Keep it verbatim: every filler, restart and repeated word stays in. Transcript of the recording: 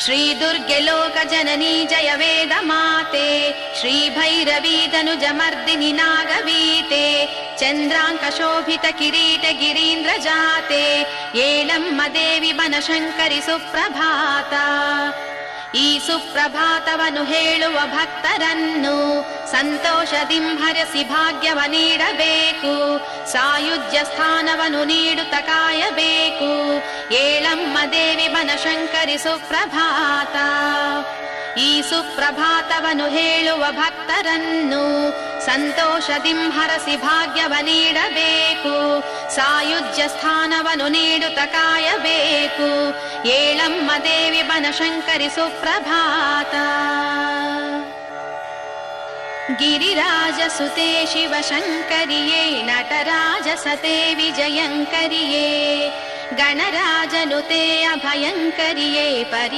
श्री दुर्गे लोक जननी जय वेद माते, श्री भैरवी धनुज मर्दिनि नागवीते, चंद्रांक शोभित किरीट गिरीन्द्र जाते, ಏಳಮ್ಮ ದೇವಿ ಬನಶಂಕರಿ ಸುಪ್ರಭಾತ. ಈ ಸುಪ್ರಭಾತವನ್ನು ಹೇಳುವ ಭಕ್ತರನ್ನು ಸಂತೋಷದಿಂಭರಿಸಿ ಭಾಗ್ಯವ ನೀಡಬೇಕು, ಸಾಯುಜ್ಯ ಸ್ಥಾನವನ್ನು ನೀಡುತ್ತ ಕಾಯಬೇಕು. ಏಳಮ್ಮ ದೇವಿ ಬನಶಂಕರಿ ಸುಪ್ರಭಾತ. ಈ ಸುಪ್ರಭಾತವನ್ನು ಹೇಳುವ ಭಕ್ತರನ್ನು ಸಂತೋಷದಿಂಭರಿಸಿ ಭಾಗ್ಯವ ನೀಡಬೇಕು, ಸಾಯುಜ್ಯ ಸ್ಥಾನವನ್ನು ನೀಡುತ್ತ ಕಾಯಬೇಕು. ಏಳಮ್ಮ ದೇವಿ ಬನಶಂಕರಿ ಸುಪ್ರಭಾತ. ಗಿರಿರಾಜ ಸುತೆ ಶಿವಶಂಕರಿಯೇ, ನಟರಾಜ ಸತೆ ವಿಜಯಂಕರಿಯೇ, ಗಣರಾಜನುತೆ ಅಭಯಂಕರಿಯೇ, ಪರಿ